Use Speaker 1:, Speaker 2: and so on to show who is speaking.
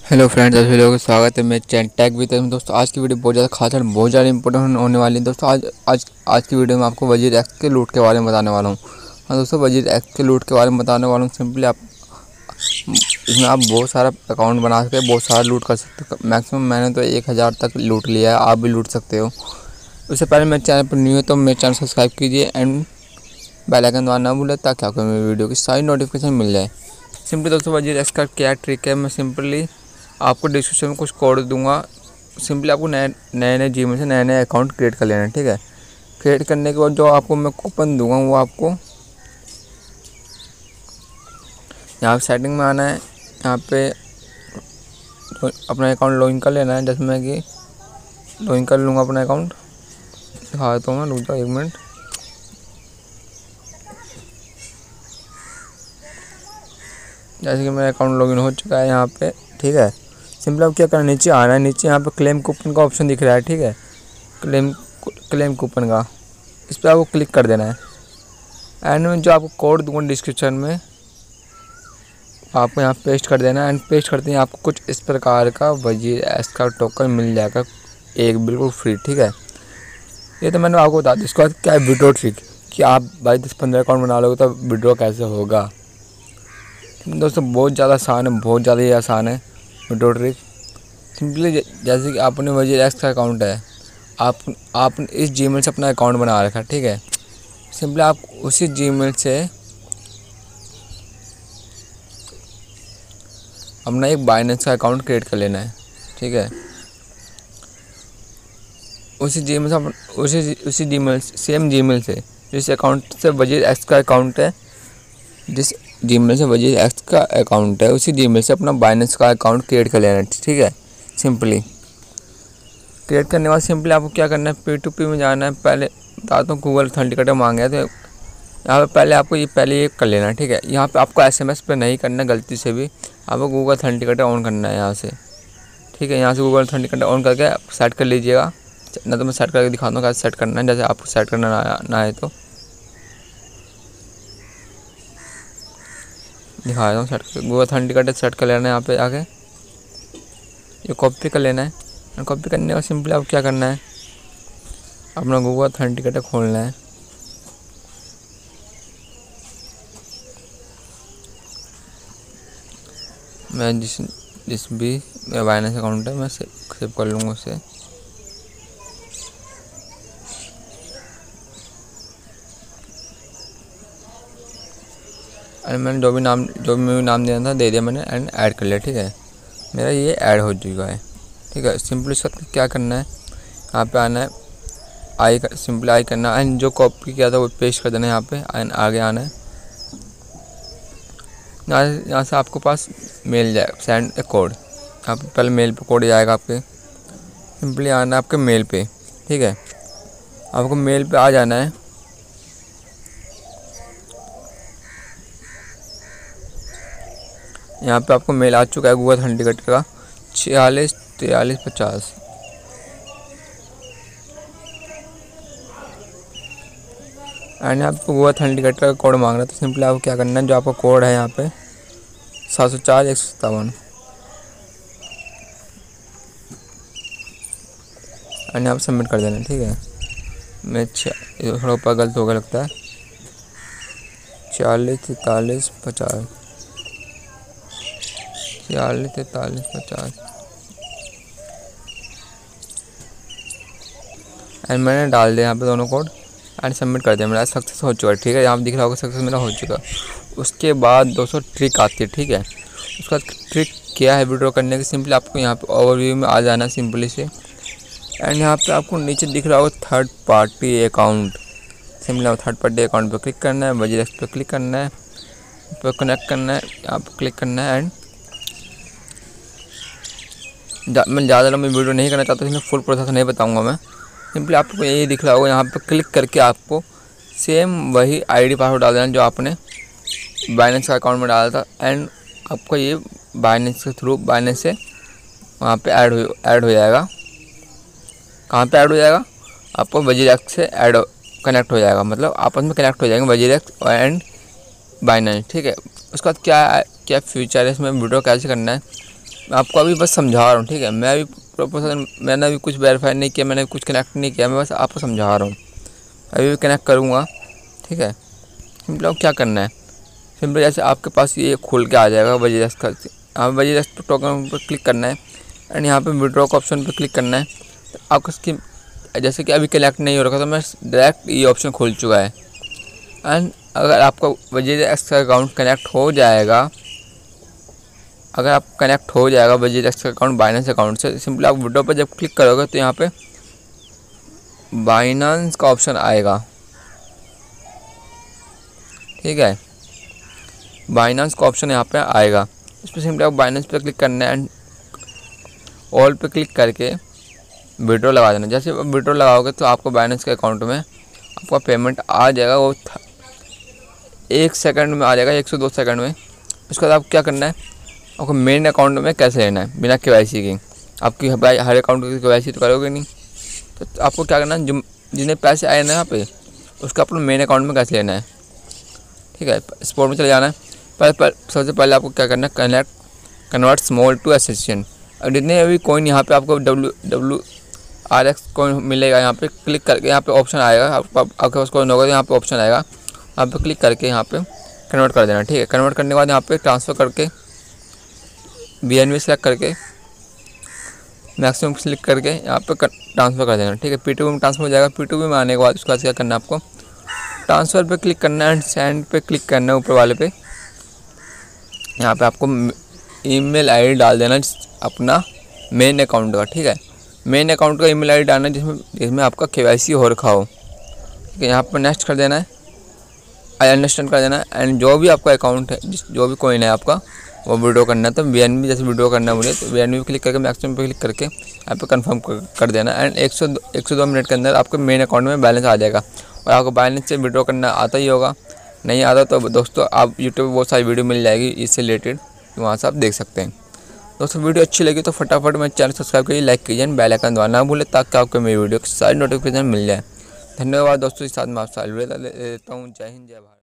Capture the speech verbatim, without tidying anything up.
Speaker 1: Hello friends, सभी लोगों का स्वागत है मेरे चैनल टैग विद। दोस्तों आज की वीडियो बहुत ज़्यादा खास और बहुत ज़्यादा इंपॉर्टेंट होने वाली है। दोस्तों आज आज आज की वीडियो में आपको वजीर एक्स के लूट के बारे में बताने वाला हूँ। हाँ दोस्तों, वजीर एक्स के लूट के बारे में बताने वाला हूँ। सिंपली आप इसमें आप बहुत सारा अकाउंट बना सकते हैं, बहुत सारा लूट कर सकते हो। मैक्सिमम मैंने तो एक हज़ार तक लूट लिया है, आप भी लूट सकते हो। उससे पहले मेरे चैनल पर न्यू है तो मेरे चैनल सब्सक्राइब कीजिए एंड बेल आइकन दबाना ना भूलें ताकि आपको मेरी वीडियो की सारी नोटिफिकेशन मिल जाए। सिंपली दोस्तों वजीर एक्स का क्या ट्रिक है, मैं सिंपली आपको डिस्क्रिप्शन में कुछ कोड दूंगा। सिंपली आपको नए नए नए जीमेल से नए नए अकाउंट क्रिएट कर लेना है, ठीक है। क्रिएट करने के बाद जो आपको मैं कूपन दूंगा वो आपको यहाँ पे सेटिंग में आना है। यहाँ पे तो अपना अकाउंट लॉगिन कर लेना है। जैसे मैं कि लॉगिन कर लूँगा अपना अकाउंट, दिखा देता हूँ मैं, रुक जाओ एक मिनट। जैसे कि मेरा अकाउंट लॉगिन हो चुका है यहाँ पे, ठीक है। सिंपल अब क्या करना है, नीचे आना है। नीचे यहाँ पे क्लेम कूपन का ऑप्शन दिख रहा है, ठीक है। क्लेम क्लेम कूपन का, इस पर आपको क्लिक कर देना है। एंड में जो आपको कोड दूंगा डिस्क्रिप्शन में, आपको यहाँ पेस्ट कर देना है। एंड पेस्ट करते हैं आपको कुछ इस प्रकार का वजीर एक्स का टोकन मिल जाएगा, एक बिल्कुल फ्री, ठीक है। ये तो मैंने आपको बता दी। इसके बाद क्या है विड्रॉ ट्रिक, कि आप भाई दस पंद्रह अकाउंट बना लोगे तो विड्रॉ कैसे होगा। दोस्तों बहुत ज़्यादा आसान है, बहुत ज़्यादा ही आसान है विड्रॉ ट्रिक। सिंपली जैसे कि आपने वजीर एक्स का अकाउंट है, आप आपने इस जीमेल से अपना अकाउंट बना रखा है, ठीक है। सिंपली आप उसी जीमेल से अपना एक बाइनेंस का अकाउंट क्रिएट कर लेना है, ठीक है। उसी जीमेल से उसी उसी जीमेल सेम जीमेल से जिस अकाउंट से वजीर एक्स का अकाउंट है, जिस जीमेल से वजीर एक्स का अकाउंट है उसी जीमेल से अपना बाइनेंस का अकाउंट क्रिएट कर लेना है, ठीक है। सिंपली क्रिएट करने के बाद सिंपली आपको क्या करना है, पी टू पी में जाना है। पहले बताता हूँ, गूगल ऑथेंटिकेटर मांगे है तो यहाँ पे पहले आपको ये पहले ये कर लेना है, ठीक है। यहाँ पे आपको एसएमएस पे नहीं करना है, गलती से भी आपको गूगल ऑथेंटिकेटर ऑन करना है यहाँ से, ठीक है। यहाँ से गूगल ऑथेंटिकेटर ऑन करके सेट कर लीजिएगा। ना तो मैं सेट करके दिखाता हूँ कैसे सेट करना है, जैसे आपको सेट करना ना, ना है तो दिखा रहा हूँ। सेट कर गूगल ऑथेंटिकेटर सेट कर लेना है। यहाँ पे आके ये कॉपी कर लेना है। कॉपी करने के बाद सिंपली आपको क्या करना है, अपना गूगल ऑथेंटिकेटर खोलना है। मैं जिस जिस भी मेरा बाइनेंस अकाउंट है मैं सेव कर लूँगा उसे। एंड मैंने जो भी नाम जो भी मैं नाम देना था दे दिया मैंने एंड ऐड कर लिया, ठीक है। मेरा ये ऐड हो चुका है, ठीक है। सिंपली इसका क्या करना है, यहाँ पे आना है, आई कर, सिंपली आई करना है। एंड जो कॉपी किया था वो पेस्ट कर देना है यहाँ पे। एंड आगे आना है, यहाँ यहाँ से आपको पास मेल जाएगा, सेंड ए कोड। यहाँ पे पहले मेल पे कोड जाएगा आपके। सिंपली आना है आपके मेल पे, ठीक है। आपको मेल पे आ जाना है। यहाँ पे आपको मेल आ चुका है गूगल ऑथेंटिकेटर का, छियालीस तिरालीस पचास। एंड आपको गूगल ऑथेंटिकेटर का कोड मांग रहा है, तो सिंपली आपको क्या करना है, जो आपका कोड है यहाँ पे सात सौ चार एक सौ सत्तावन, एंड यहाँ पर सबमिट कर देना, ठीक है। मैं थोड़ा ऊपर गलत हो गया लगता है, छियालीस तैंतालीस पचास, छियालीस तैंतालीस पचास। एंड मैंने डाल दिया यहाँ पे दोनों कोड एंड सबमिट कर दिया। मेरा सक्सेस हो चुका है, ठीक है। यहाँ पे दिख रहा होगा सक्सेस मेरा हो चुका। उसके बाद दोस्तों ट्रिक आती है, ठीक है। उसका ट्रिक क्या है विड्रॉ करने की, सिंपली आपको यहाँ पे ओवरव्यू में आ जाना सिंपली से। एंड यहाँ पे आपको नीचे दिख रहा होगा third party account. Simply third party account पर क्लिक करना है, वजीर एक्स पर क्लिक करना है, पर कनेक्ट करना है, यहाँ पर क्लिक करना है। एंड मैं ज़्यादा लंबी वीडियो नहीं करना चाहता, इसमें फुल प्रोसेस नहीं बताऊँगा मैं। सिंपली आपको यही दिख रहा होगा, यहाँ पर क्लिक करके आपको सेम वही आईडी पासवर्ड डाल देना जो आपने बाइनेंस का अकाउंट में डाला था। एंड आपको ये बाइनेंस के थ्रू बाइनेंस से वहाँ पे ऐड हो ऐड हो जाएगा। कहाँ पे ऐड हो जाएगा, आपको वजीर एक्स से ऐड कनेक्ट हो जाएगा, मतलब आपस में कनेक्ट हो जाएंगे वजीर एक्स एंड बाइनेंस, ठीक है। उसके बाद क्या क्या फ्यूचर है इसमें, विड्रॉ कैसे करना है। मैं आपको अभी बस समझा रहा हूँ, ठीक है। मैं अभी प्रोपोजल मैंने अभी कुछ वेरीफाई नहीं किया, मैंने कुछ कनेक्ट नहीं किया, मैं बस आपको समझा रहा हूँ। अभी भी कनेक्ट करूँगा, ठीक है। सिंपल क्या करना है, सिंपल जैसे आपके पास ये खुल के आ जाएगा वजीरेक्स का, यहाँ पर वजीरेक्स टोकन पर क्लिक करना है एंड यहाँ पे विड्रॉ का ऑप्शन पर क्लिक करना है। तो आपको इसकी जैसे कि अभी कनेक्ट नहीं हो रखा तो मैं डायरेक्ट ये ऑप्शन खुल चुका है। एंड अगर आपका वजीरेक्स का अकाउंट कनेक्ट हो जाएगा, अगर आप कनेक्ट हो जाएगा वजीरेक्स का अकाउंट बाइनेंस अकाउंट से, सिंपली आप विड्रॉ पर जब क्लिक करोगे तो यहाँ पे बाइनेंस का ऑप्शन आएगा, ठीक है। बाइनेंस का ऑप्शन यहाँ पे आएगा, इस पर सिंपली आप बाइनेंस पे क्लिक करना है एंड ऑल पे क्लिक करके विड्रॉ लगा देना। जैसे विड्रॉ लगाओगे तो आपको बाइनेंस के अकाउंट में आपका पेमेंट आ जाएगा, वो एक सेकंड में आ जाएगा, एक से दो सेकंड में। उसके बाद आपको क्या करना है, आपको मेन अकाउंट में कैसे लेना है बिना केवाईसी के। आपकी भाई हर अकाउंट की केवाईसी तो करोगे नहीं, तो आपको क्या करना है, जो जितने पैसे आए ना यहाँ पे उसका अपना मेन अकाउंट में कैसे लेना है, ठीक है। स्पोर्ट में चले जाना है। पहले पर, सबसे पहले आपको क्या करना है, कनेक्ट कन्वर्ट स्मॉल टू एसेसियन। और जितने अभी कॉइन यहाँ पे आपको W W R X coin मिलेगा, यहाँ पे क्लिक करके यहाँ पे ऑप्शन आएगा, आप, आपके पास कॉइन होगा तो यहाँ पे ऑप्शन आएगा, यहाँ पे क्लिक करके यहाँ पे कन्वर्ट कर देना, ठीक है। कन्वर्ट करने के बाद यहाँ पे ट्रांसफ़र करके बी एन बी सेलेक्ट करके मैक्सिमम क्लिक करके यहाँ पे ट्रांसफ़र कर देना, ठीक है। पी टू बी में ट्रांसफ़र हो जाएगा। पी टू बी में आने के बाद उसके बाद क्या करना है, आपको ट्रांसफ़र पे क्लिक करना है एंड सेंड पे क्लिक करना है ऊपर वाले पे। यहाँ पे आपको ईमेल आईडी डाल देना अपना मेन अकाउंट का, ठीक है। मेन अकाउंट का ईमेल आईडी डालना है जिसमें जिसमें आपका केवाईसी हो रखा हो, ठीक है। यहाँ पर नेक्स्ट कर देना है, आई अंडरस्टैंड कर देना है एंड जो भी आपका अकाउंट है, जिस जो भी कॉइन है आपका वो विड्रॉ करना है। तो वी एन बी जैसे विड्रॉ करना है मुझे, तो वी एन बी पे क्लिक करके मैक्सिमम पे क्लिक करके यहाँ पे कंफर्म कर देना एंड एक सौ एक सौ दो मिनट के अंदर आपके मेन अकाउंट में बैलेंस आ जाएगा। और आपको बैलेंस से विड्रॉ करना आता ही होगा, नहीं आता तो दोस्तों आप यूट्यूब पर बहुत सारी वीडियो मिल जाएगी इससे रिलेटेड, वहाँ से आप देख सकते हैं। दोस्तों वीडियो अच्छी लगी तो फटाफट मेरे चैनल सब्सक्राइब करिए, लाइक कीजिए, बेल आइकन दबाना ना भूलें ताकि आपको मेरी वीडियो की सारी नोटिफिकेशन मिल जाए। धन्यवाद दोस्तों, इस साथ मैं आपसे अलविदा लेता हूँ। जय हिंद, जय भारत।